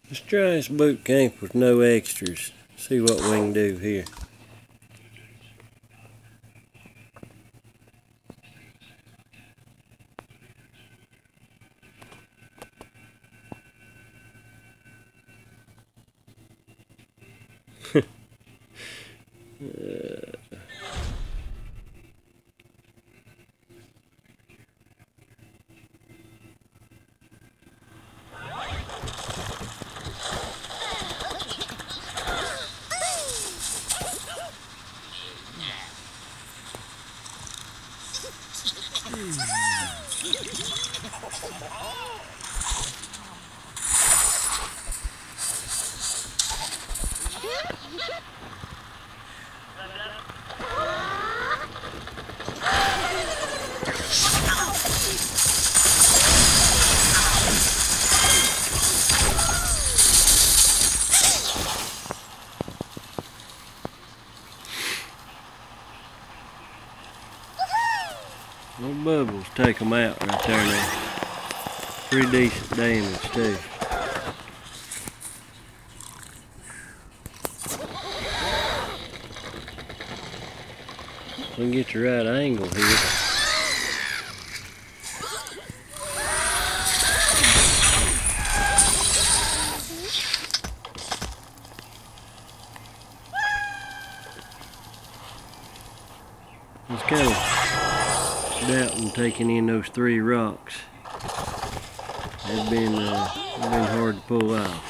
Let's try this boot camp with no extras. See what we can do here. No bubbles, take them out right there now. Pretty decent damage too. We can get the right angle here. Let's go. Doubting taking in those 3 rocks. They've been hard to pull off.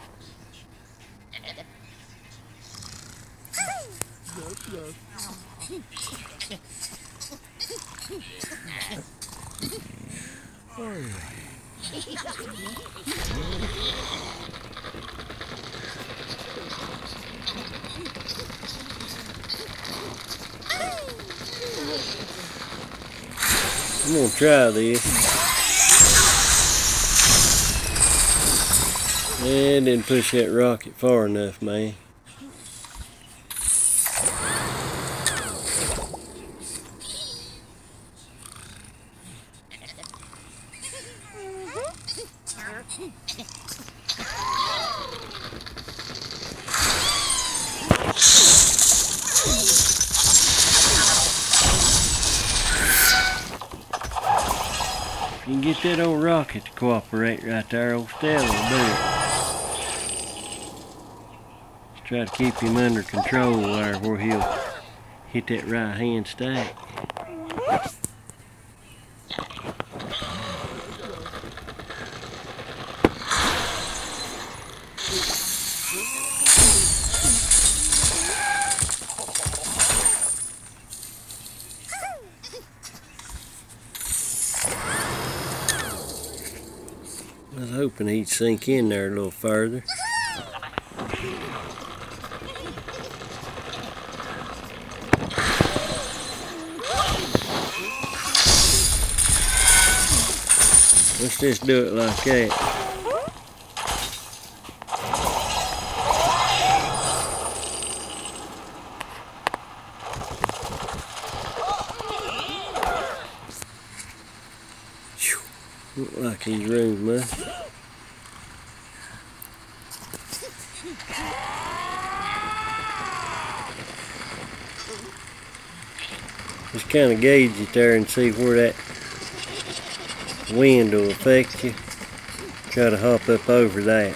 I'm gonna try this. Yeah, didn't push that rocket far enough, man. If you can get that old rocket to cooperate right there, old Stella will do it. Just try to keep him under control there where he'll hit that right hand stack. I was hoping he'd sink in there a little further. Let's just do it like that. Look like he's room left. Just kind of gauge it there and see where that wind will affect you. Try to hop up over that.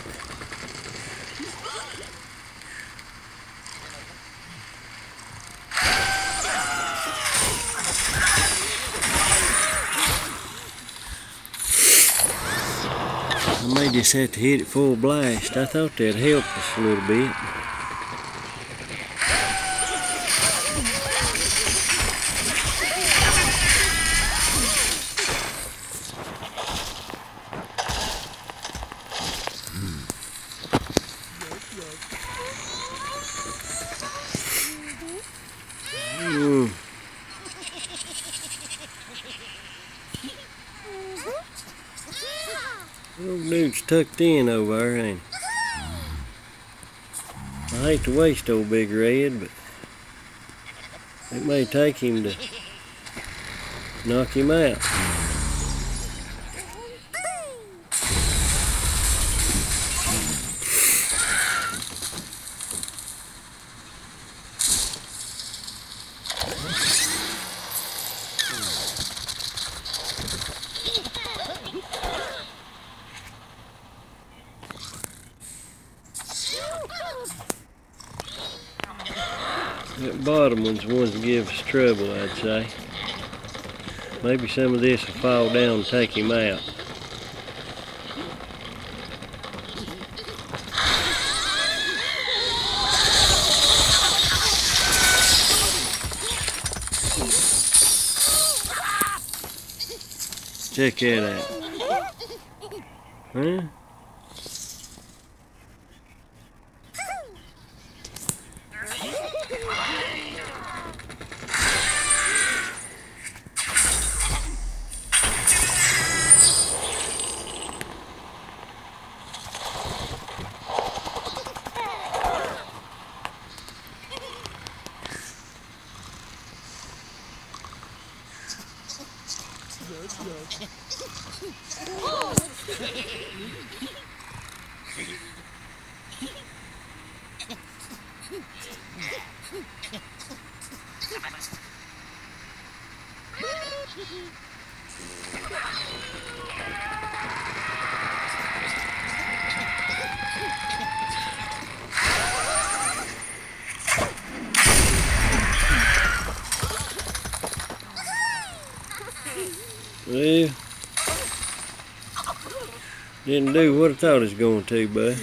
I may just have to hit it full blast. I thought that'd help us a little bit. Old dude's tucked in over there, ain't he? I hate to waste old Big Red, but it may take him to knock him out. That bottom one's the ones that give us trouble, I'd say. Maybe some of this will fall down and take him out. Check that out. Huh? Well, didn't do what I thought it was going to, bud.